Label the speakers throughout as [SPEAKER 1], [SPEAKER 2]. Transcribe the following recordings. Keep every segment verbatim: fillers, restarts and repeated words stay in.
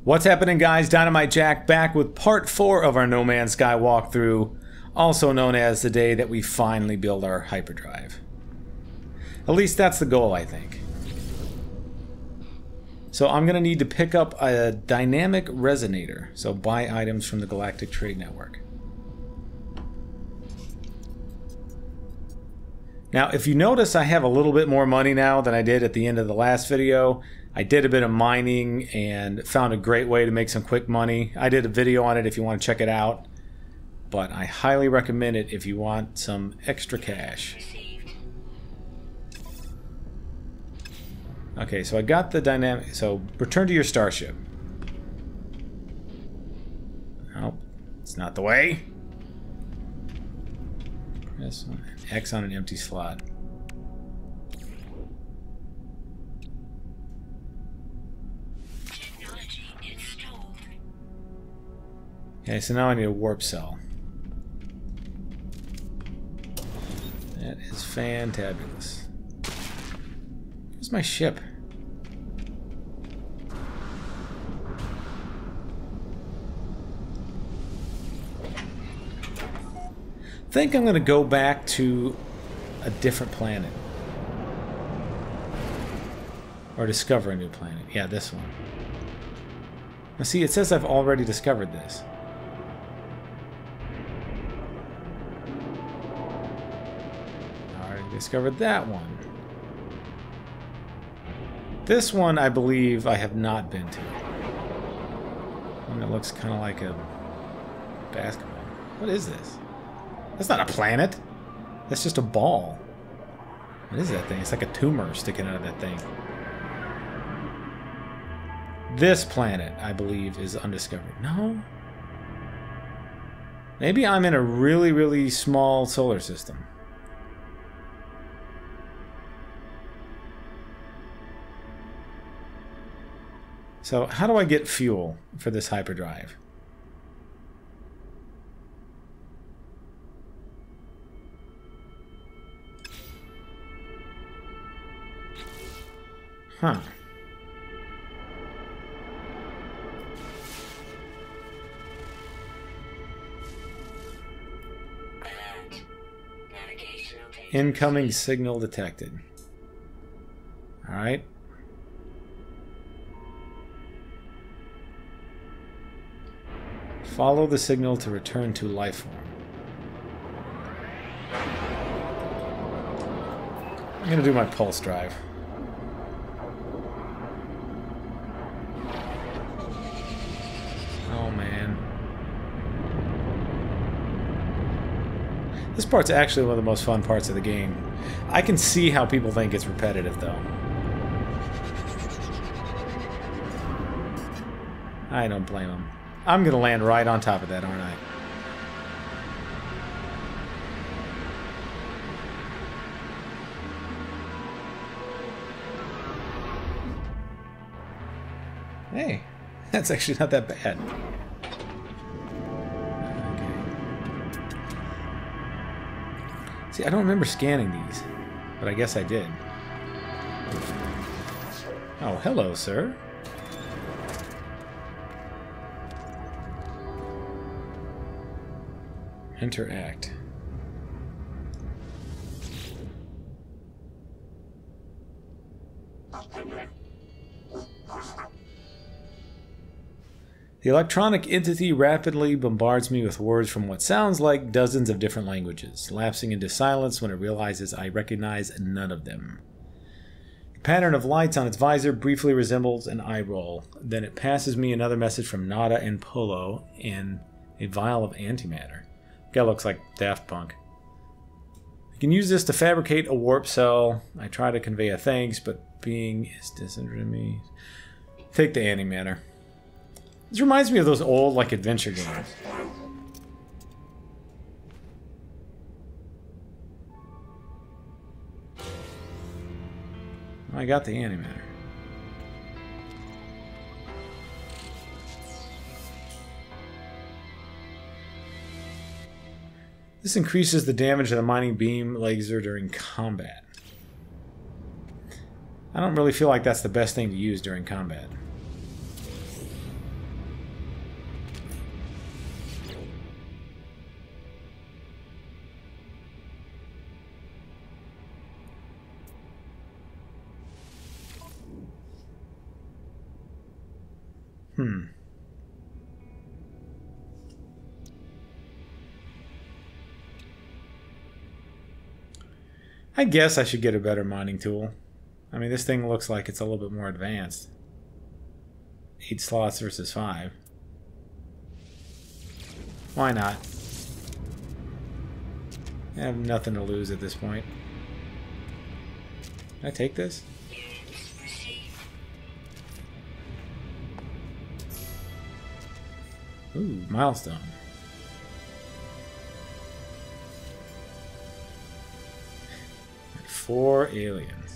[SPEAKER 1] What's happening, guys? Dynamite Jack back with part four of our No Man's Sky walkthrough, also known as the day that we finally build our hyperdrive. At least that's the goal, I think. So I'm going to need to pick up a dynamic resonator, so buy items from the Galactic Trade Network. Now, if you notice, I have a little bit more money now than I did at the end of the last video. I did a bit of mining and found a great way to make some quick money. I did a video on it if you want to check it out. But I highly recommend it if you want some extra cash. Okay, so I got the dynamic... So, return to your starship. Oh, it's not the way. Press X on an empty slot. Okay, so now I need a warp cell. That is fantabulous. Where's my ship? I think I'm going to go back to a different planet. Or discover a new planet. Yeah, this one. Now see, it says I've already discovered this. Discovered that one. This one, I believe, I have not been to. One that looks kind of like a basketball. What is this? That's not a planet. That's just a ball. What is that thing? It's like a tumor sticking out of that thing. This planet, I believe, is undiscovered. No? Maybe I'm in a really, really small solar system. So, how do I get fuel for this hyperdrive? Huh. Incoming signal detected. All right. Follow the signal to return to life form. I'm going to do my pulse drive. Oh, man. This part's actually one of the most fun parts of the game. I can see how people think it's repetitive, though. I don't blame them. I'm going to land right on top of that, aren't I? Hey, that's actually not that bad. Okay. See, I don't remember scanning these, but I guess I did. Oh, hello, sir. Interact. The electronic entity rapidly bombards me with words from what sounds like dozens of different languages, lapsing into silence when it realizes I recognize none of them. The pattern of lights on its visor briefly resembles an eye roll. Then it passes me another message from Nada and Polo and a vial of antimatter. Guy looks like Daft Punk. I can use this to fabricate a warp cell. I try to convey a thanks, but being is disinterested in me. Take the antimatter. This reminds me of those old, like, adventure games. I got the antimatter. This increases the damage of the mining beam laser during combat. I don't really feel like that's the best thing to use during combat. Hmm. I guess I should get a better mining tool. I mean, this thing looks like it's a little bit more advanced. Eight slots versus five. Why not? I have nothing to lose at this point. Can I take this? Ooh, milestone. Four aliens.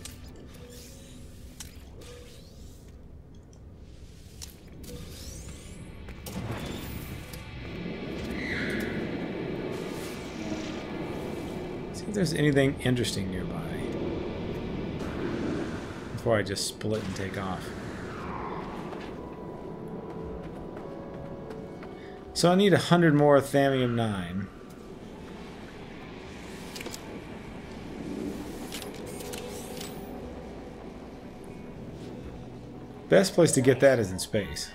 [SPEAKER 1] See if there's anything interesting nearby before I just split and take off. So I need a hundred more thallium nine. Best place to get that is in space.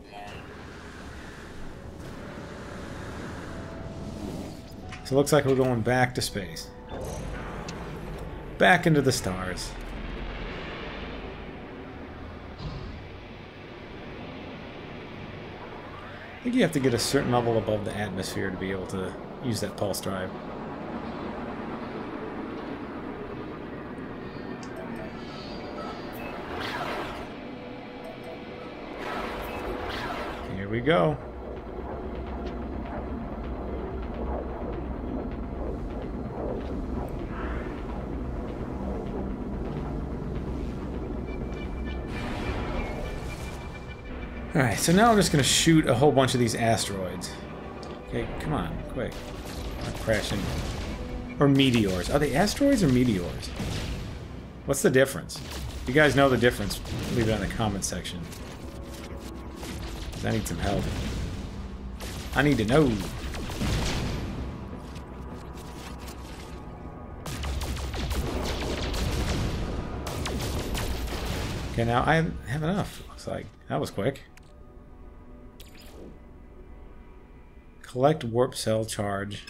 [SPEAKER 1] So it looks like we're going back to space. Back into the stars. I think you have to get a certain level above the atmosphere to be able to use that pulse drive. Here we go. Alright, so now I'm just going to shoot a whole bunch of these asteroids. Okay, come on, quick. Not crashing. Or meteors. Are they asteroids or meteors? What's the difference? If you guys know the difference, leave it in the comment section. I need some help. I need to know. Okay, now I have enough. Looks like that was quick. Collect warp cell charge.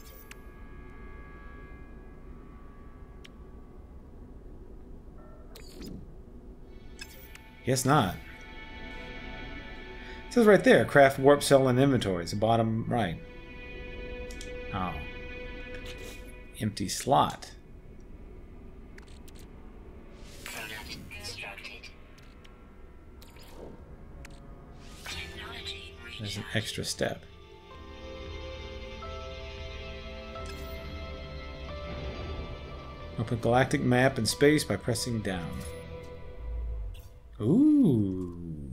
[SPEAKER 1] Guess not. It says right there, craft warp cell in inventory. It's the bottom right. Oh. Empty slot.
[SPEAKER 2] Product constructed. Technology recharged.
[SPEAKER 1] There's an extra step. Open galactic map in space by pressing down. Ooh.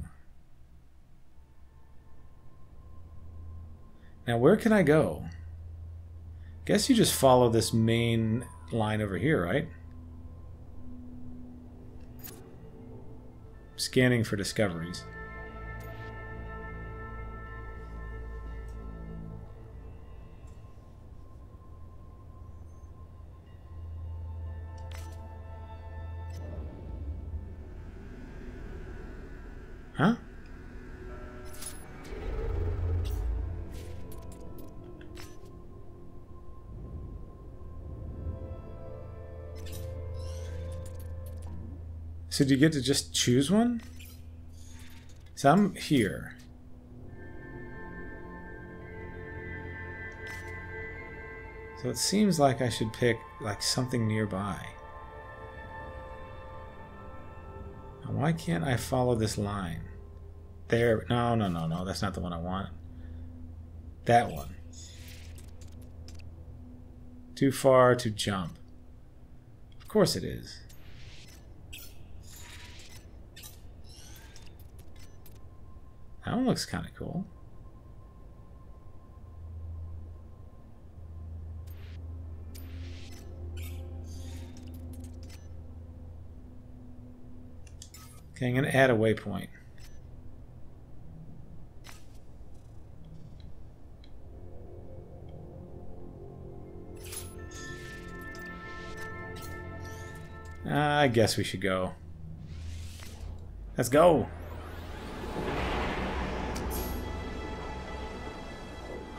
[SPEAKER 1] Now where can I go? Guess you just follow this main line over here, right? Scanning for discoveries. Huh? So do you get to just choose one? So I'm here. So it seems like I should pick like something nearby. Now why can't I follow this line? There, no, no, no, no, that's not the one I want. That one. Too far to jump. Of course it is. That one looks kind of cool. Okay, I'm going to add a waypoint. Uh, I guess we should go. Let's go.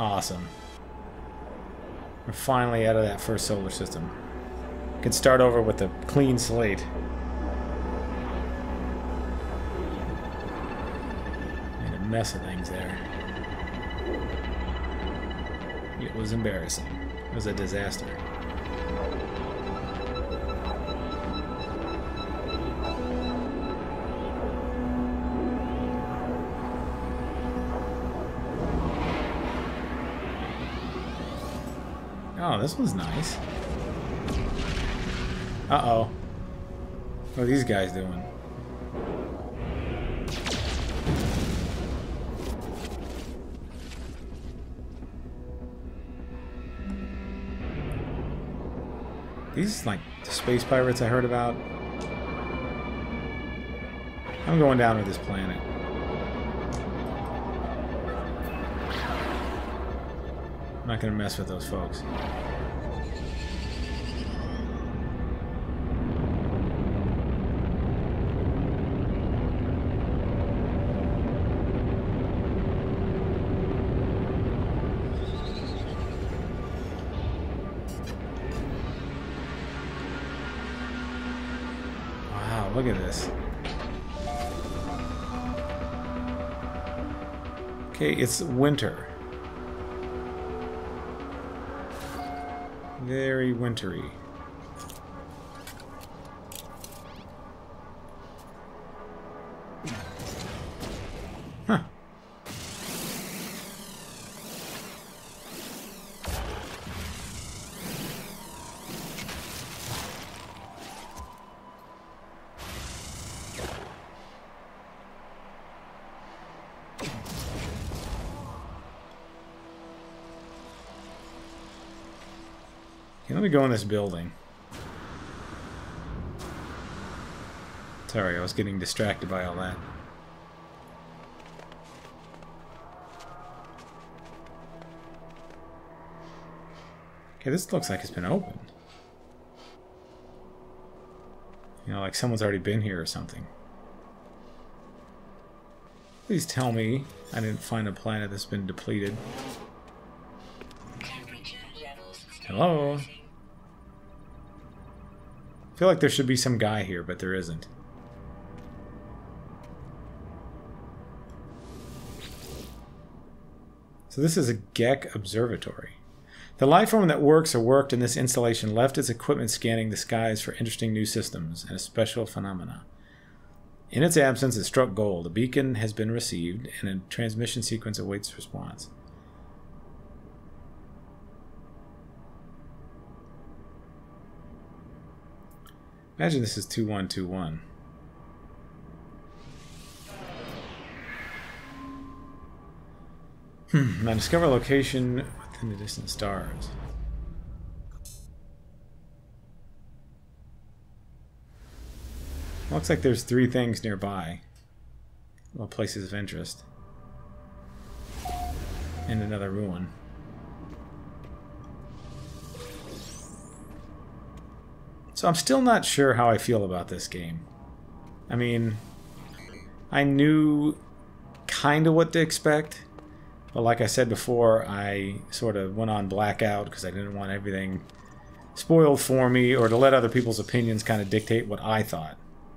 [SPEAKER 1] Awesome. We're finally out of that first solar system. We can start over with a clean slate. Made a mess of things there. It was embarrassing. It was a disaster. Oh, this one's nice. Uh-oh. What are these guys doing? These, like, the space pirates I heard about. I'm going down to this planet. I'm not gonna mess with those folks. Wow, look at this. Okay, it's winter. Very wintry. Huh. Let me go in this building. Sorry, I was getting distracted by all that. Okay, this looks like it's been opened. You know, like someone's already been here or something. Please tell me I didn't find a planet that's been depleted. Hello? I feel like there should be some guy here, but there isn't. So this is a Gek observatory. The life form that works or worked in this installation left its equipment scanning the skies for interesting new systems and special phenomena. In its absence, it struck gold. A beacon has been received, and a transmission sequence awaits response. Imagine this is two one two one. Hmm. Now discover location within the distant stars. Looks like there's three things nearby. Well, places of interest. And another ruin. So I'm still not sure how I feel about this game. I mean, I knew kind of what to expect, but like I said before, I sort of went on blackout because I didn't want everything spoiled for me or to let other people's opinions kind of dictate what I thought.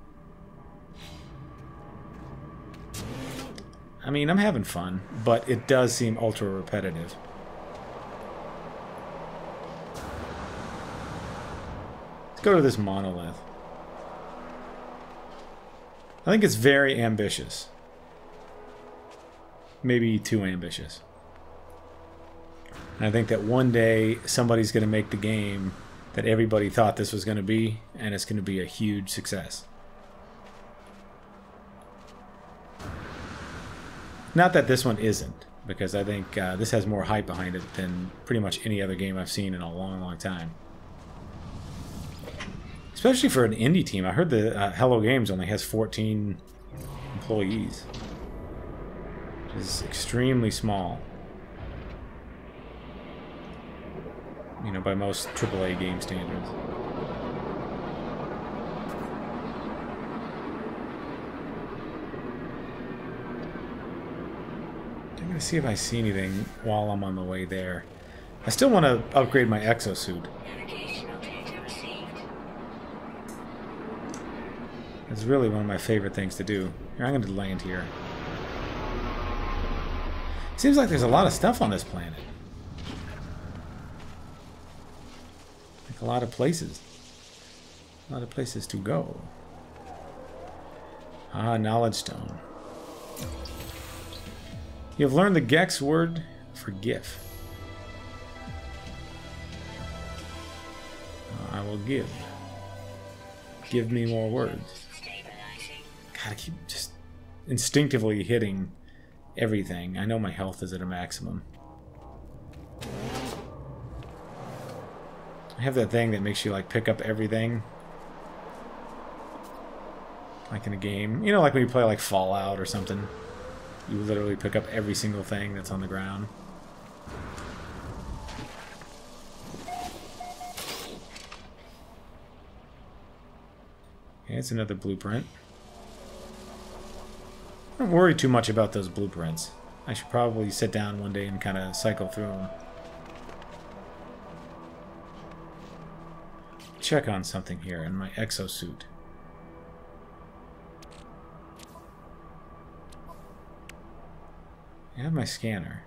[SPEAKER 1] I mean, I'm having fun, but it does seem ultra repetitive. Go to this monolith. I think it's very ambitious. Maybe too ambitious. And I think that one day somebody's going to make the game that everybody thought this was going to be, and it's going to be a huge success. Not that this one isn't, because I think uh, this has more hype behind it than pretty much any other game I've seen in a long, long time. Especially for an indie team. I heard the uh, Hello Games only has fourteen employees. Which is extremely small. You know, by most triple A game standards. I'm going to see if I see anything while I'm on the way there. I still want to upgrade my exosuit.
[SPEAKER 2] Navigational data received.
[SPEAKER 1] It's really one of my favorite things to do. Here, I'm going to land here. Seems like there's a lot of stuff on this planet. Like a lot of places. A lot of places to go. Ah, knowledge stone. You have learned the Gex word for GIF. Uh, I will give. Give me more words. Gotta keep just instinctively hitting everything. I know my health is at a maximum. I have that thing that makes you like pick up everything. Like in a game. You know, like when you play like Fallout or something. You literally pick up every single thing that's on the ground. Okay, it's another blueprint. Don't worry too much about those blueprints. I should probably sit down one day and kind of cycle through them. Check on something here in my exosuit. I have my scanner.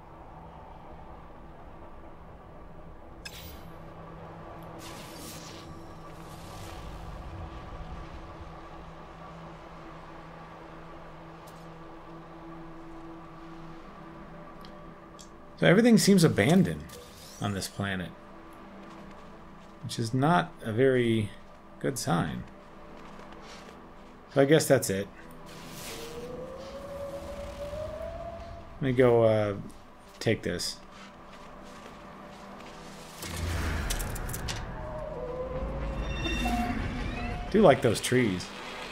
[SPEAKER 1] So everything seems abandoned on this planet, which is not a very good sign. So I guess that's it. Let me go uh, take this. I do like those trees.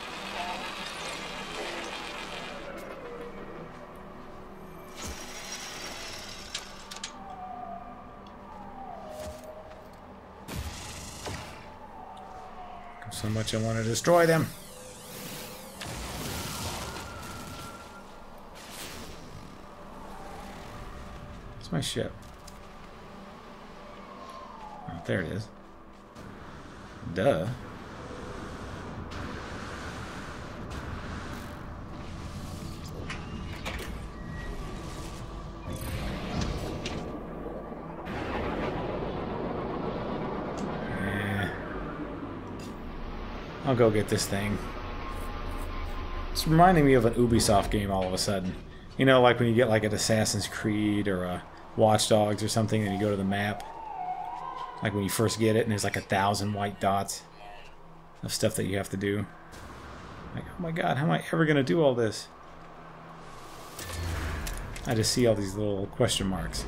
[SPEAKER 1] So much I want to destroy them. It's my ship. Oh, there it is. Duh. I'll go get this thing. It's reminding me of an Ubisoft game all of a sudden. You know, like when you get like an Assassin's Creed or a Watch Dogs or something and you go to the map. Like when you first get it and there's like a thousand white dots of stuff that you have to do. Like, oh my god, how am I ever going to do all this? I just see all these little question marks.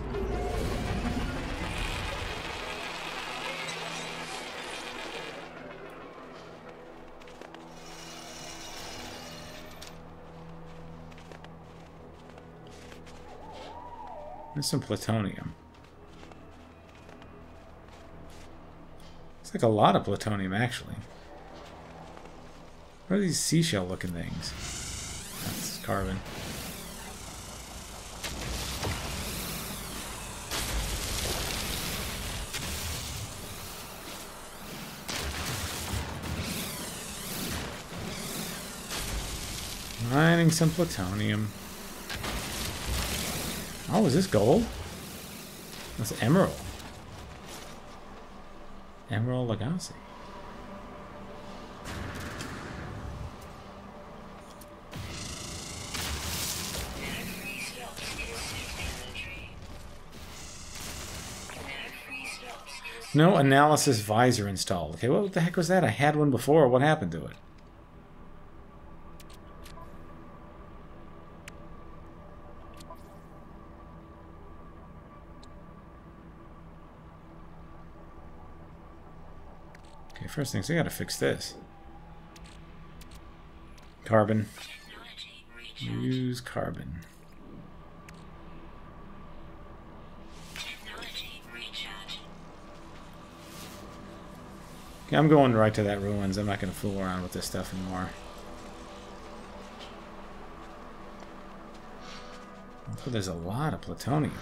[SPEAKER 1] There's some plutonium. It's like a lot of plutonium, actually. What are these seashell-looking things? That's carbon. Mining some plutonium. Oh, is this gold? That's emerald. Emerald Legacy. No analysis visor installed. Okay, what the heck was that? I had one before. What happened to it? Okay, first things, I gotta fix this. Carbon. Use carbon. Okay, I'm going right to that ruins. I'm not gonna fool around with this stuff anymore. Oh, there's a lot of plutonium.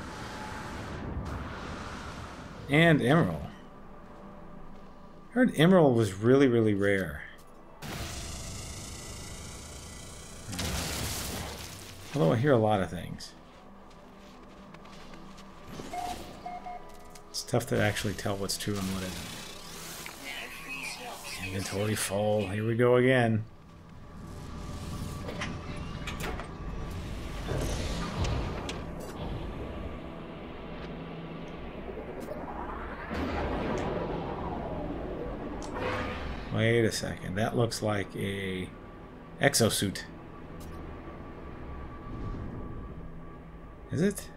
[SPEAKER 1] And emerald. I heard emerald was really, really rare. Although I hear a lot of things. It's tough to actually tell what's true and what isn't. Inventory full. Here we go again. Wait a second. That looks like a exosuit. Is it?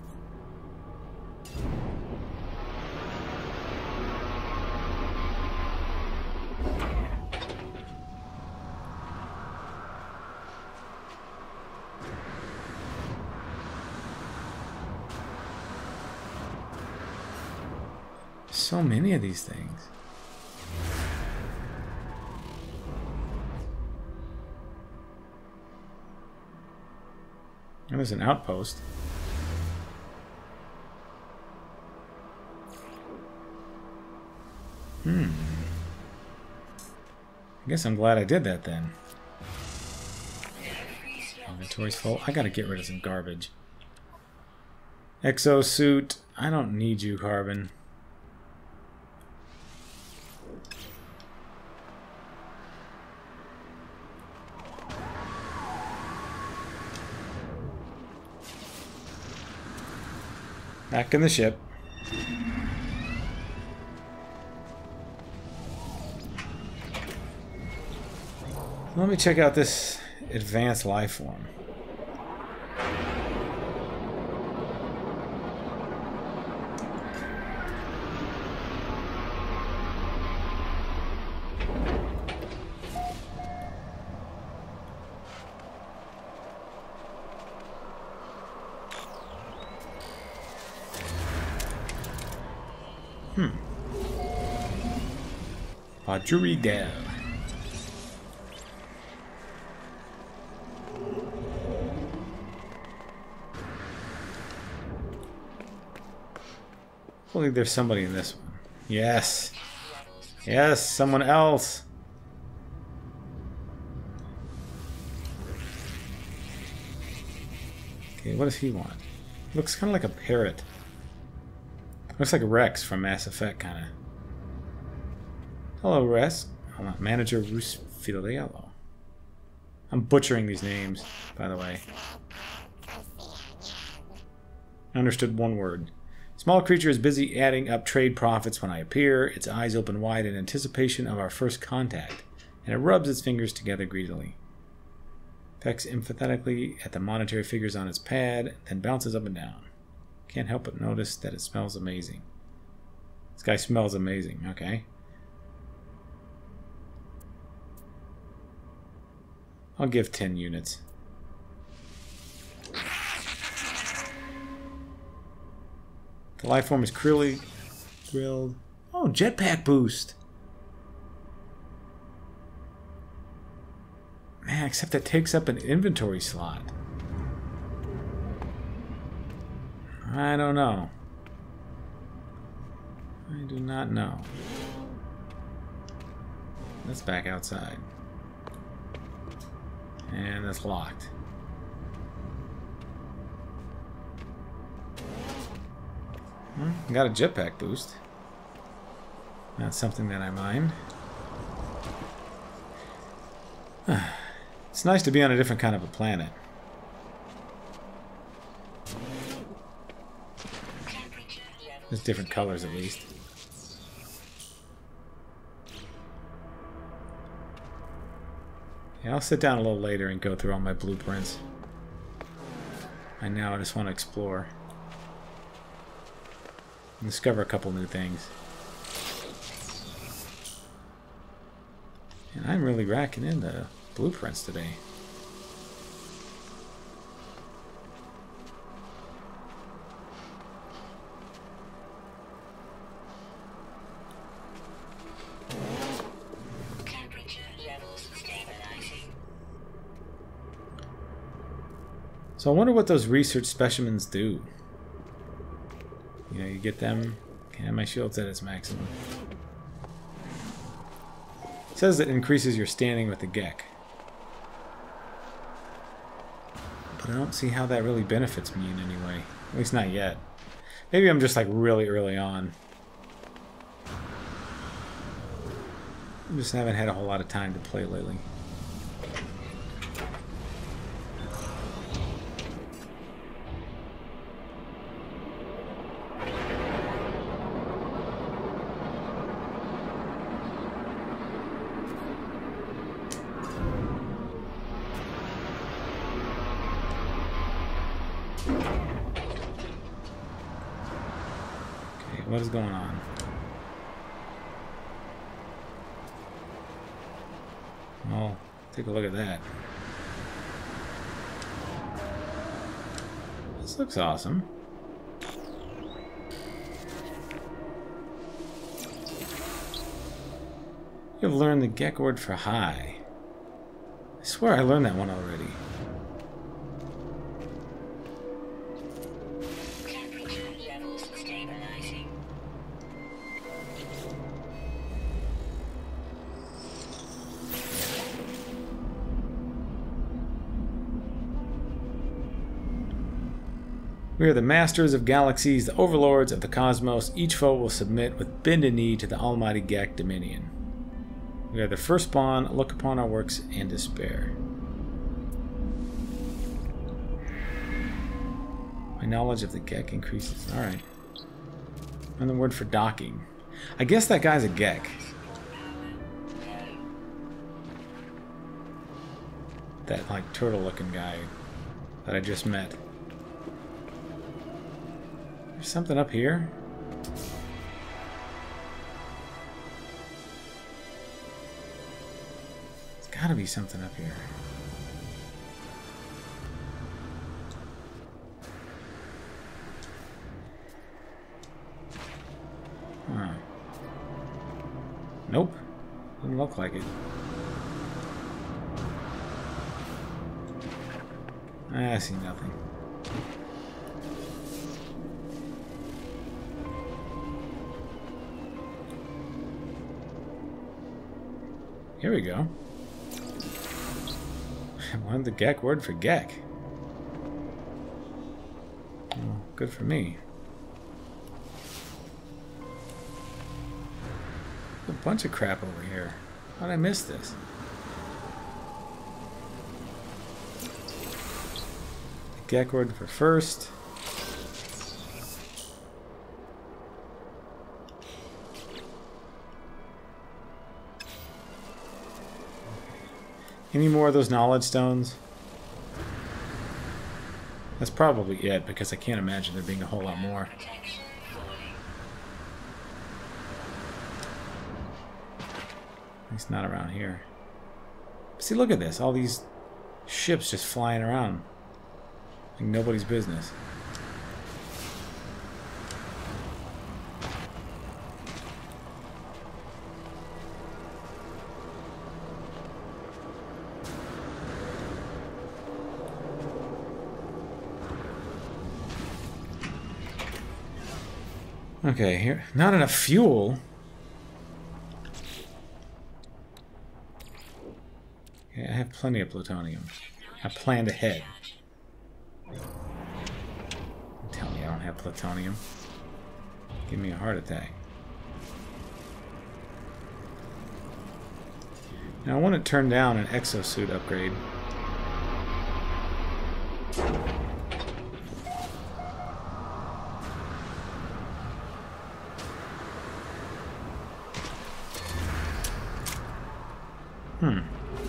[SPEAKER 1] So many of these things. And there's an outpost. Hmm. I guess I'm glad I did that then. Inventory's full. I gotta get rid of some garbage. Exosuit. I don't need you, Carbon. Back in the ship. Let me check out this advanced life form. Hmm. Quadrilateral. Hopefully there's somebody in this one. Yes. Yes, someone else. Okay, what does he want? Looks kind of like a parrot. Looks like Rex from Mass Effect, kind of. Hello, Rex. Hold on. Manager Roos Fideliello. I'm butchering these names, by the way. I understood one word. Small creature is busy adding up trade profits when I appear. Its eyes open wide in anticipation of our first contact, and it rubs its fingers together greedily. Pecks emphatically at the monetary figures on its pad, then bounces up and down. Can't help but notice that it smells amazing. This guy smells amazing, okay. I'll give ten units. The life form is clearly grilled. Oh, jetpack boost. Man, except that takes up an inventory slot. I don't know. I do not know. Let's back outside. And that's locked. Hmm, got a jetpack boost. Not something that I mind. It's nice to be on a different kind of a planet. There's different colors at least. Yeah, I'll sit down a little later and go through all my blueprints. Right now I just want to explore. And discover a couple new things. And I'm really racking in the blueprints today. So I wonder what those research specimens do. You know, you get them. Okay, my shield's at its maximum. It says it increases your standing with the Gek. But I don't see how that really benefits me in any way. At least not yet. Maybe I'm just like really early on. I just haven't had a whole lot of time to play lately. What is going on? Well, take a look at that. This looks awesome. You've learned the Gek word for high. I swear I learned that one already. We are the masters of galaxies, the overlords of the cosmos. Each foe will submit with bended knee to the almighty Gek dominion. We are the firstborn. Look upon our works and despair. My knowledge of the Gek increases. Alright. And the word for docking. I guess that guy's a Gek. That, like, turtle-looking guy that I just met. There's something up here. There's gotta be something up here. Huh. Nope. Doesn't look like it. I see nothing. Here we go. I learned the Gek word for Gek. Well, good for me. A bunch of crap over here. How did I miss this? The Gek word for first. Any more of those knowledge stones? That's probably it, because I can't imagine there being a whole lot more. At least not around here. See, look at this. All these ships just flying around. Like nobody's business. Okay, here. Not enough fuel. Okay, I have plenty of plutonium. I planned ahead. Tell me I don't have plutonium. Give me a heart attack. Now I want to turn down an exosuit upgrade. Hmm.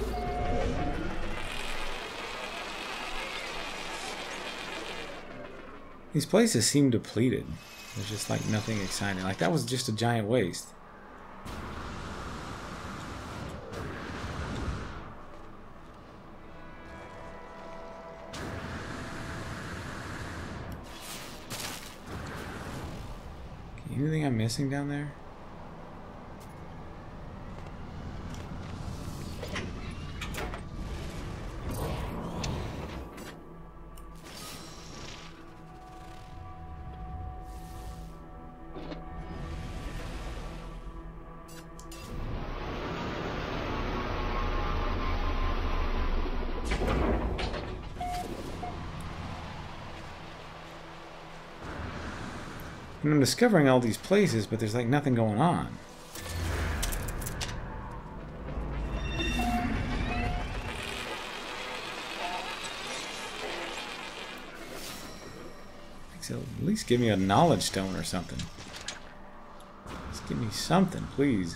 [SPEAKER 1] These places seem depleted. There's just like nothing exciting. Like that was just a giant waste. Okay, anything I'm missing down there? And I'm discovering all these places, but there's like nothing going on. So at least give me a knowledge stone or something. Just give me something, please.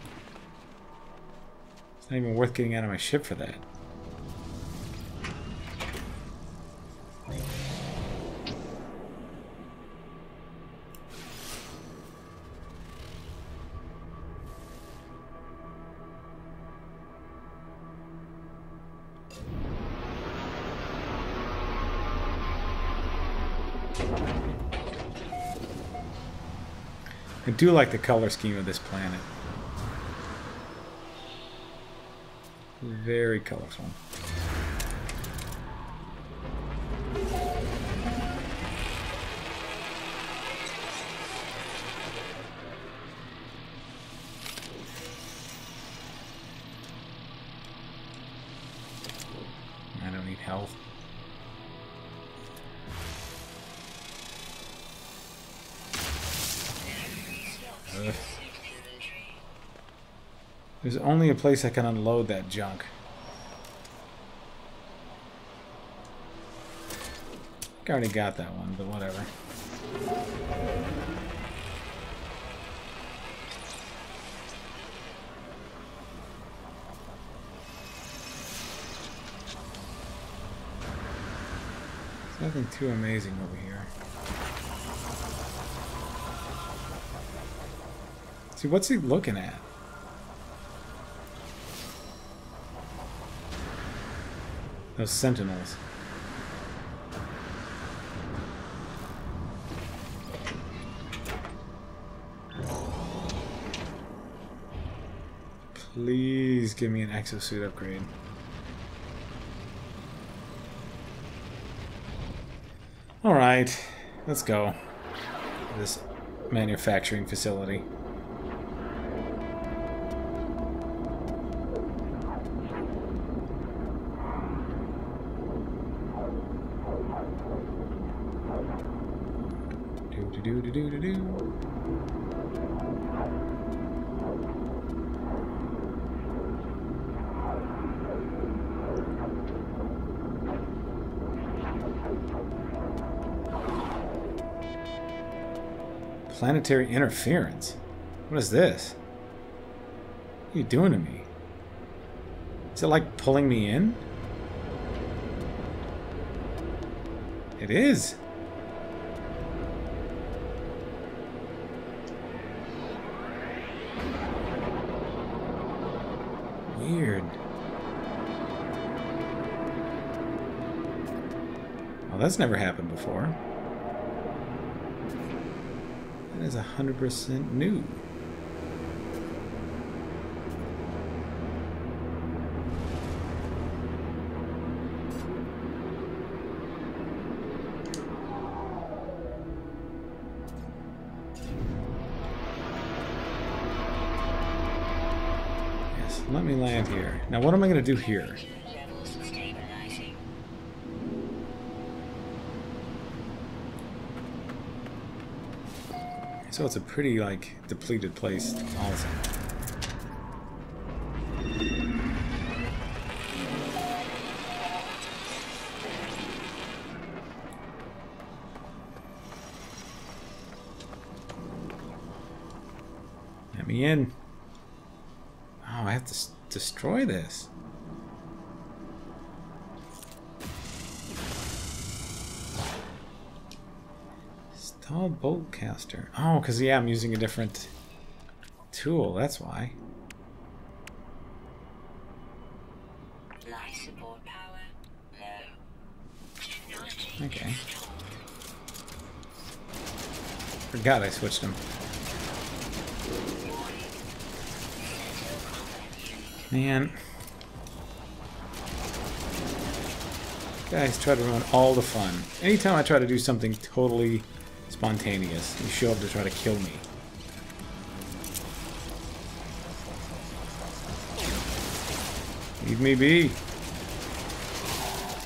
[SPEAKER 1] It's not even worth getting out of my ship for that. I do like the color scheme of this planet. Very colorful. I don't need health. Ugh. There's only a place I can unload that junk. I already got that one, but whatever. There's nothing too amazing over here. See, what's he looking at? Those sentinels. Please give me an exosuit upgrade. Alright, let's go. This manufacturing facility. Do do do do do. Planetary interference. What is this? What are you doing to me? Is it like pulling me in? It is. Weird. Well, that's never happened before. That is a hundred percent new. Yes, let me land here. Now, what am I going to do here? So it's a pretty, like, depleted place also. Let me in. Oh, I have to s destroy this. Tall bolt caster. Oh, because, yeah, I'm using a different tool. That's why.
[SPEAKER 2] Life support power. No.
[SPEAKER 1] Okay. Forgot I switched them. Man. Guys try to ruin all the fun. Anytime I try to do something totally spontaneous, you show up to try to kill me. Leave me be.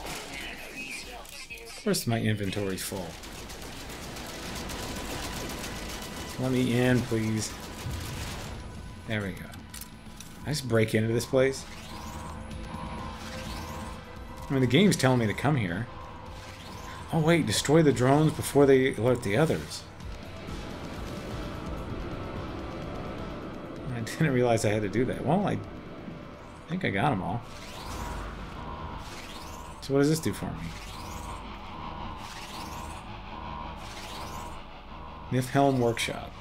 [SPEAKER 1] Of course my inventory's full. Let me in, please. There we go. I just break into this place. I mean, the game's telling me to come here. Oh, wait. Destroy the drones before they alert the others. I didn't realize I had to do that. Well, I think I got them all. So what does this do for me? Niflheim Workshop.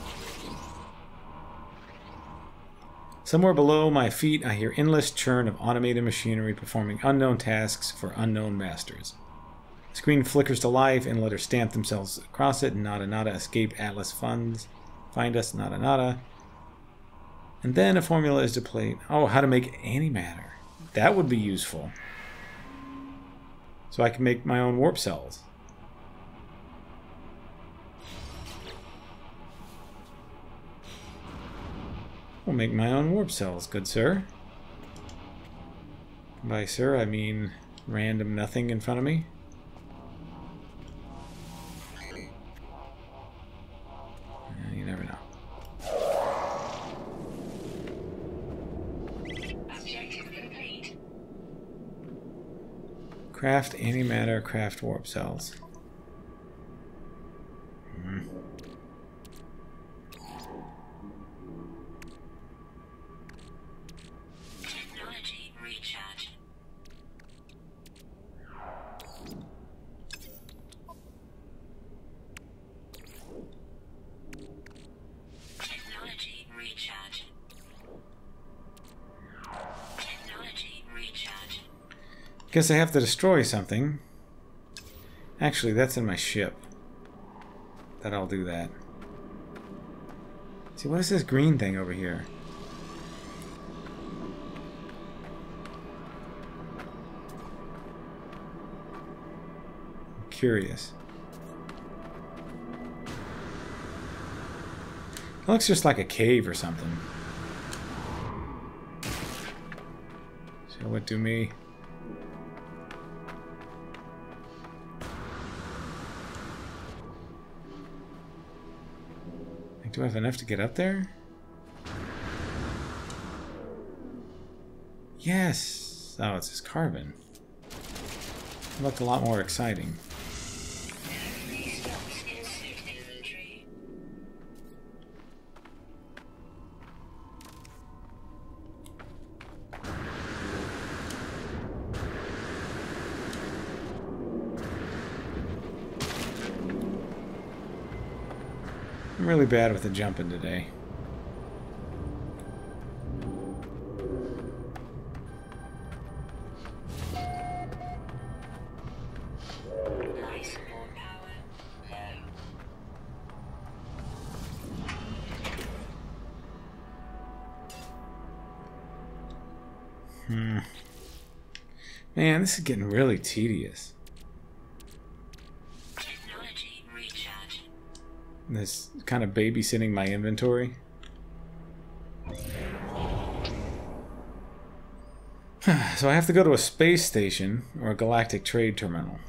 [SPEAKER 1] Somewhere below my feet, I hear endless churn of automated machinery performing unknown tasks for unknown masters. The screen flickers to life and letters stamp themselves across it. Nada nada, escape Atlas funds. Find us, nada nada. And then a formula is displayed. Oh, how to make antimatter. That would be useful. So I can make my own warp cells. We'll make my own warp cells, good sir. By sir, I mean random nothing in front of me. Uh, you never know.
[SPEAKER 2] Objective complete.
[SPEAKER 1] Craft antimatter, craft warp cells. Hmm.
[SPEAKER 2] Technology recharge. Technology recharge. Technology recharge.
[SPEAKER 1] Guess I have to destroy something. Actually, that's in my ship. That I'll do that. See, what is this green thing over here? I'm curious. It looks just like a cave or something. So what do me? Do I have enough to get up there? Yes! Oh, it's just carbon. It looked a lot more exciting. I'm really bad with the jumping today.
[SPEAKER 2] Life support power low.
[SPEAKER 1] Hmm. Man, this is getting really tedious.
[SPEAKER 2] Technology recharge.
[SPEAKER 1] This kind of babysitting my inventory. So I have to go to a space station or a galactic trade terminal.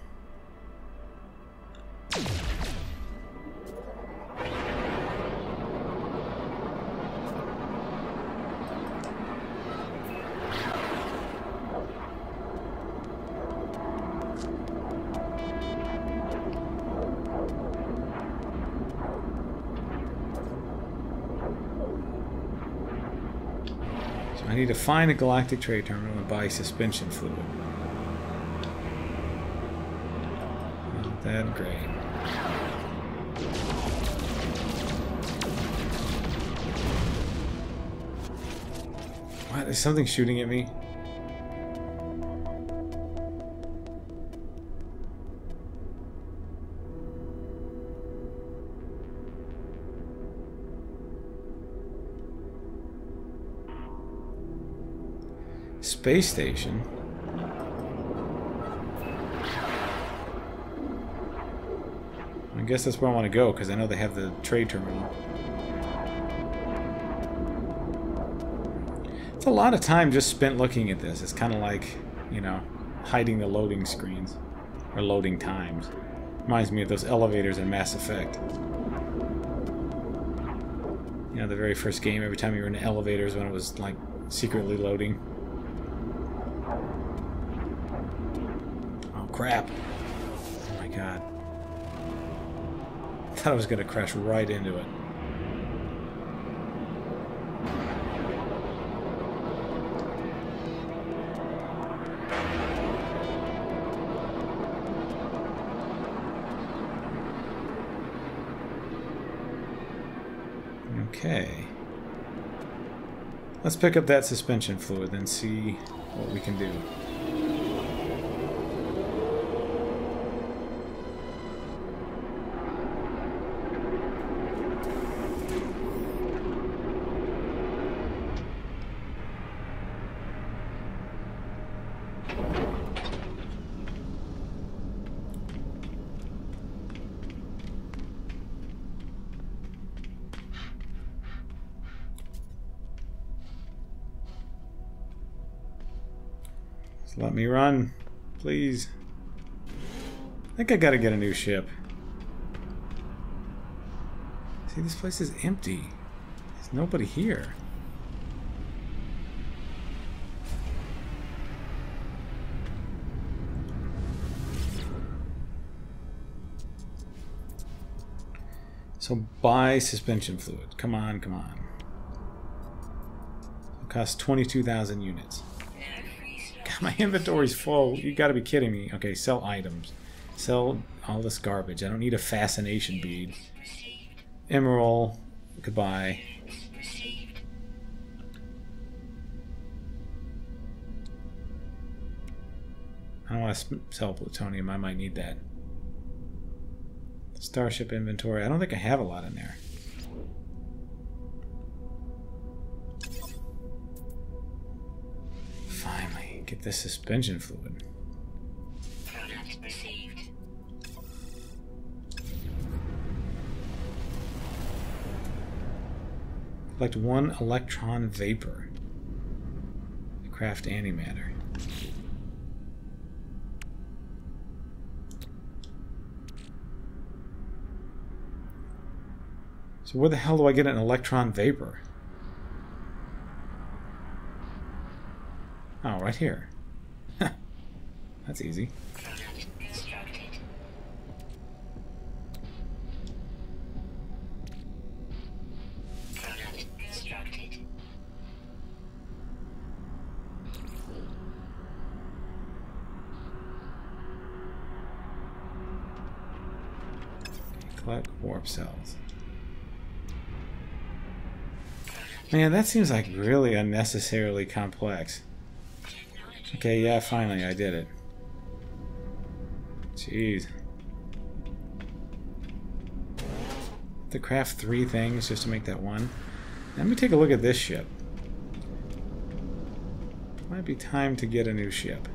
[SPEAKER 1] I need to find a galactic trade terminal and buy suspension fluid. Isn't that great? What? Is something shooting at me? Space station. I guess that's where I want to go because I know they have the trade terminal. It's a lot of time just spent looking at this. It's kind of like, you know, hiding the loading screens or loading times. Reminds me of those elevators in Mass Effect. You know, the very first game, every time you were in the elevators when it was, like, secretly loading. Oh, crap. Oh, my God. I thought I was going to crash right into it. Okay. Let's pick up that suspension fluid and see what we can do. Let me run, please. I think I gotta get a new ship. See, this place is empty. There's nobody here. So buy suspension fluid. Come on, come on. It costs twenty-two thousand units. My inventory's full. You gotta be kidding me. Okay, sell items. Sell all this garbage. I don't need a fascination bead. Emerald. Goodbye. I don't want to sell plutonium. I might need that. Starship inventory. I don't think I have a lot in there. Finally, get this suspension fluid.
[SPEAKER 2] Product received.
[SPEAKER 1] Collect one electron vapor. Craft antimatter. So where the hell do I get an electron vapor? Oh, right here. That's easy.
[SPEAKER 2] Product constructed. Product constructed.
[SPEAKER 1] Collect warp cells. Man, that seems like really unnecessarily complex. Okay, yeah, finally I did it. Jeez. To craft three things just to make that one. Let me take a look at this ship. Might be time to get a new ship.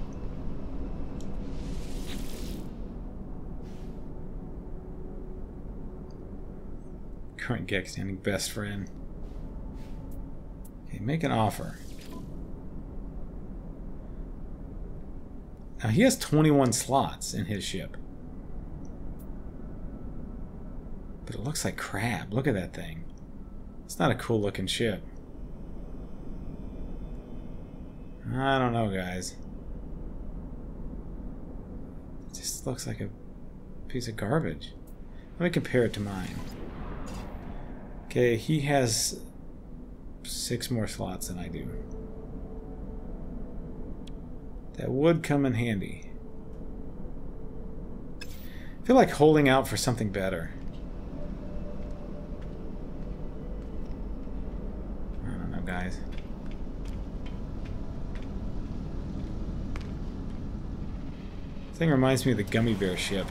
[SPEAKER 1] Current Gek standing best friend. Okay, make an offer. Now he has twenty-one slots in his ship. But it looks like crap. Look at that thing. It's not a cool looking ship. I don't know, guys. It just looks like a piece of garbage. Let me compare it to mine. Okay, he has six more slots than I do. That would come in handy. I feel like holding out for something better. I don't know, guys. This thing reminds me of the Gummy Bear ship.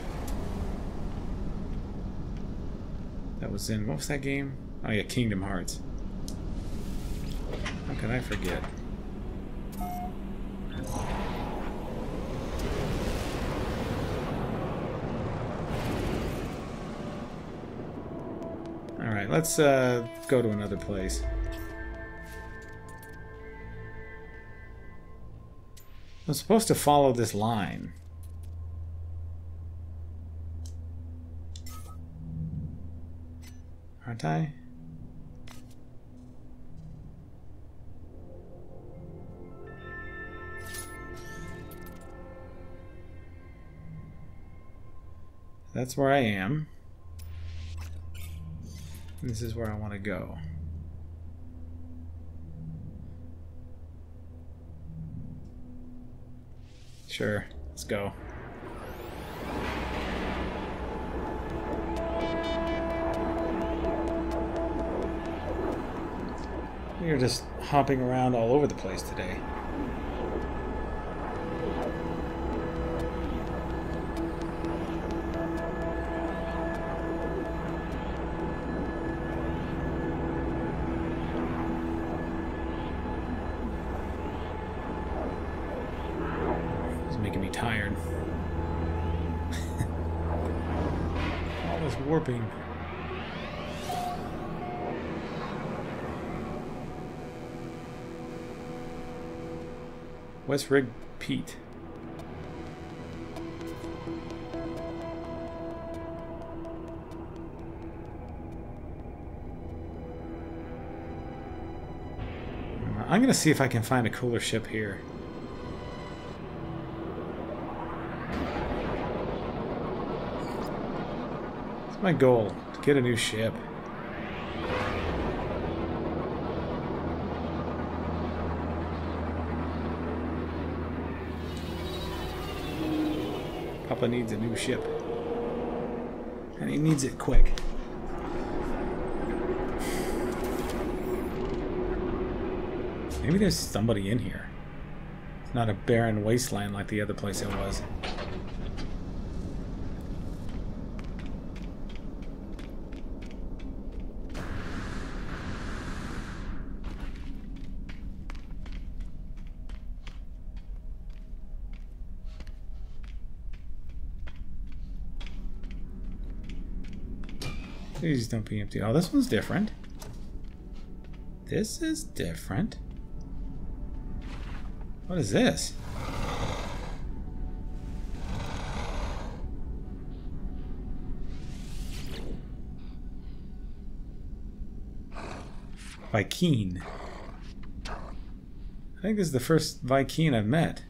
[SPEAKER 1] That was in, what was that game? Oh yeah, Kingdom Hearts. How could I forget? Alright, let's uh, go to another place. I'm supposed to follow this line. Aren't I? That's where I am. This is where I want to go. Sure, let's go. We are just hopping around all over the place today. It's making me tired. All this warping. West Rig Pete. I'm gonna see if I can find a cooler ship here. It's my goal, to get a new ship. Papa needs a new ship. And he needs it quick. Maybe there's somebody in here. It's not a barren wasteland like the other place it was. Please don't be empty. Oh, this one's different. This is different. What is this? Viking. I think this is the first Viking I've met.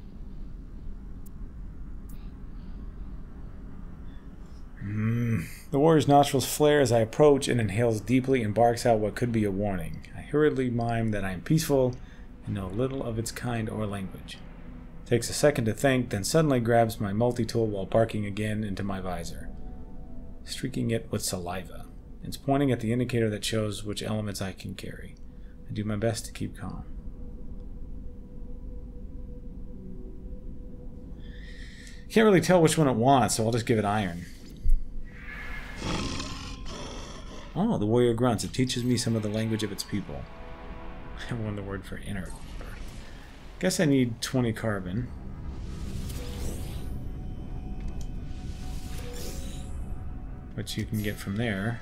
[SPEAKER 1] Mm. The warrior's nostrils flare as I approach and inhales deeply and barks out what could be a warning. I hurriedly mime that I am peaceful and know little of its kind or language. Takes a second to think, then suddenly grabs my multi-tool while barking again into my visor, streaking it with saliva. It's pointing at the indicator that shows which elements I can carry. I do my best to keep calm. Can't really tell which one it wants, so I'll just give it iron. Oh, the warrior grunts. It teaches me some of the language of its people. I won the word for inner. Guess I need twenty carbon. Which you can get from there.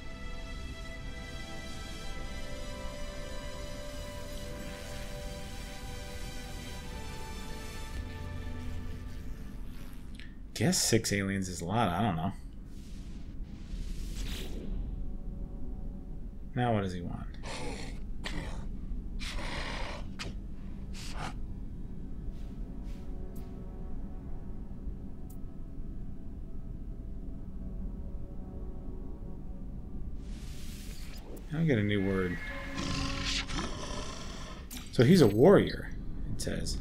[SPEAKER 1] Guess six aliens is a lot. I don't know. Now what does he want? I get a new word. So he's a warrior, it says.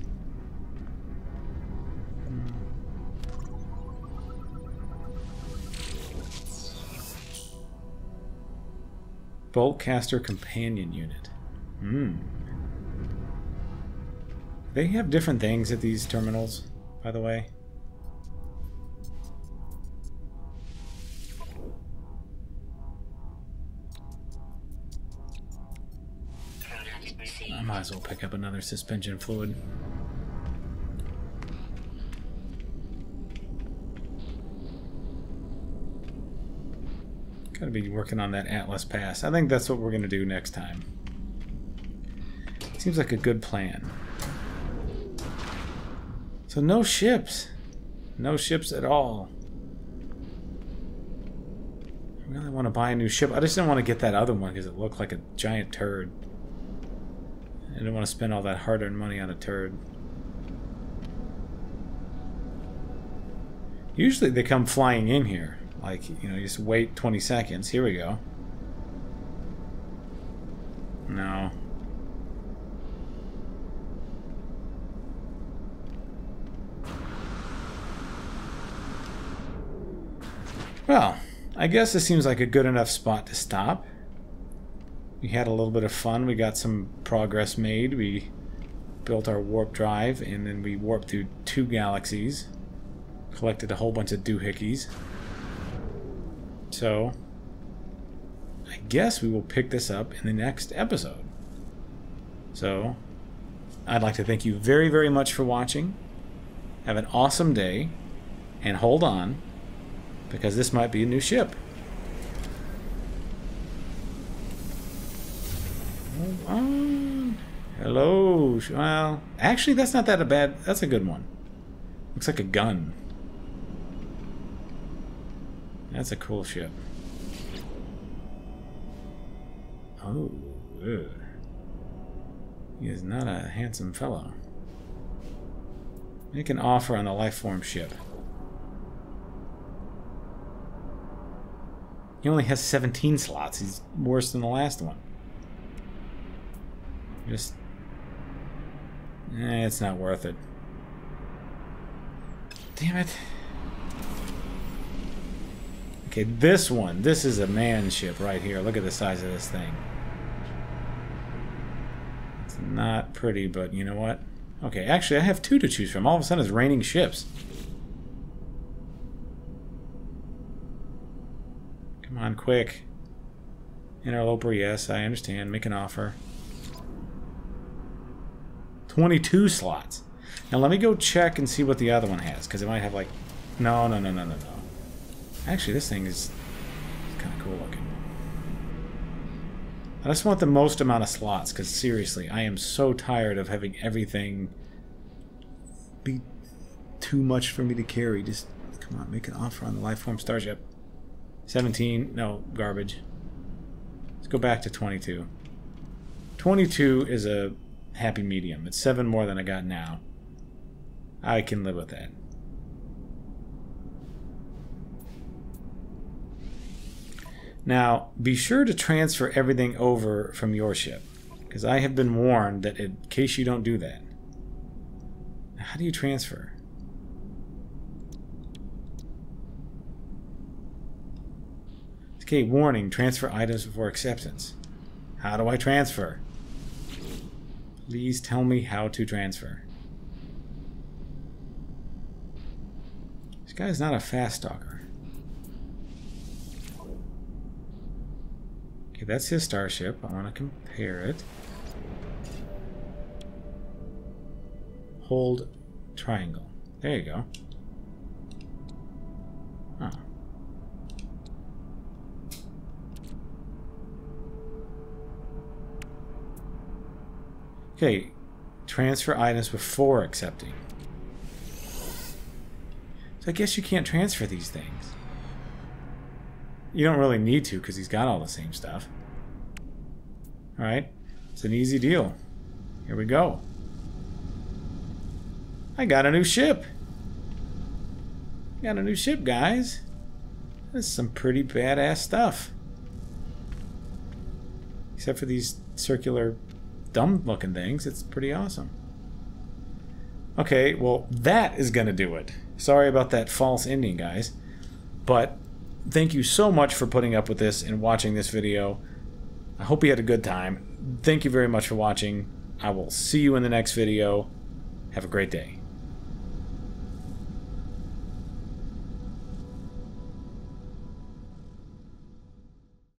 [SPEAKER 1] Boltcaster Companion Unit. Hmm. They have different things at these terminals, by the way. I might as well pick up another suspension fluid. Gotta be working on that Atlas Pass. I think that's what we're gonna do next time. Seems like a good plan. So no ships. No ships at all. I really want to buy a new ship. I just didn't want to get that other one because it looked like a giant turd. I didn't want to spend all that hard-earned money on a turd. Usually they come flying in here. Like, you know, you just wait twenty seconds. Here we go. No. Well, I guess this seems like a good enough spot to stop. We had a little bit of fun. We got some progress made. We built our warp drive, and then we warped through two galaxies. Collected a whole bunch of doohickeys. So, I guess we will pick this up in the next episode. So, I'd like to thank you very, very much for watching. Have an awesome day, and hold on, because this might be a new ship. Hold on. Hello. Well, actually, that's not that a bad. That's a good one. Looks like a gun. That's a cool ship. Oh, ugh. He is not a handsome fellow. Make an offer on the lifeform ship. He only has seventeen slots. He's worse than the last one. Just... Eh, it's not worth it. Damn it. Okay, this one. This is a man ship right here. Look at the size of this thing. It's not pretty, but you know what? Okay, actually, I have two to choose from. All of a sudden, it's raining ships. Come on, quick. Interloper, yes, I understand. Make an offer. twenty-two slots. Now, let me go check and see what the other one has, because it might have, like... No, no, no, no, no, no. Actually, this thing is kind of cool looking. I just want the most amount of slots, because seriously, I am so tired of having everything be too much for me to carry. Just, come on, make an offer on the lifeform starship. seventeen, no, garbage. Let's go back to twenty-two. twenty-two is a happy medium. It's seven more than I got now. I can live with that. Now, be sure to transfer everything over from your ship, because I have been warned that in case you don't do that. How do you transfer? Okay, warning, transfer items before acceptance. How do I transfer? Please tell me how to transfer. This guy's not a fast stalker. Okay, that's his starship. I want to compare it. Hold triangle. There you go. Oh. Okay, transfer items before accepting. So I guess you can't transfer these things. You don't really need to because he's got all the same stuff. Alright, it's an easy deal. Here we go. I got a new ship. Got a new ship, guys. This is some pretty badass stuff. Except for these circular, dumb-looking things, it's pretty awesome. Okay, well, that is going to do it. Sorry about that false ending, guys. But thank you so much for putting up with this and watching this video. I hope you had a good time. Thank you very much for watching. I will see you in the next video. Have a great day.